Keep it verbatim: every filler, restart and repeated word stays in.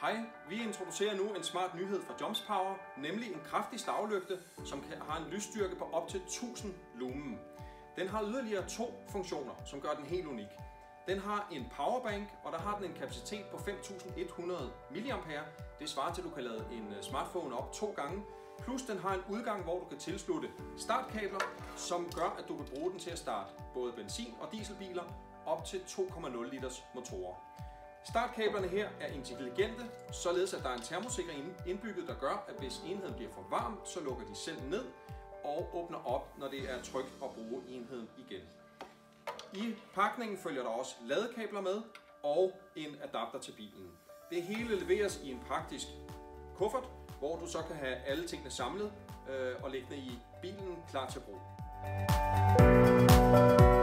Hej, vi introducerer nu en smart nyhed fra JomsPower, nemlig en kraftig slaglygte, som har en lysstyrke på op til tusind lumen. Den har yderligere to funktioner, som gør den helt unik. Den har en powerbank, og der har den en kapacitet på fem tusind et hundrede milliampere. Det svarer til, at du kan lade en smartphone op to gange. Plus den har en udgang, hvor du kan tilslutte startkabler, som gør, at du kan bruge den til at starte både benzin- og dieselbiler op til to komma nul liters motorer. Startkablerne her er intelligente, således at der er en termosikring indbygget, der gør, at hvis enheden bliver for varm, så lukker de selv ned og åbner op, når det er trygt at bruge enheden igen. I pakningen følger der også ladekabler med og en adapter til bilen. Det hele leveres i en praktisk kuffert, hvor du så kan have alle tingene samlet øh, og liggende i bilen klar til brug.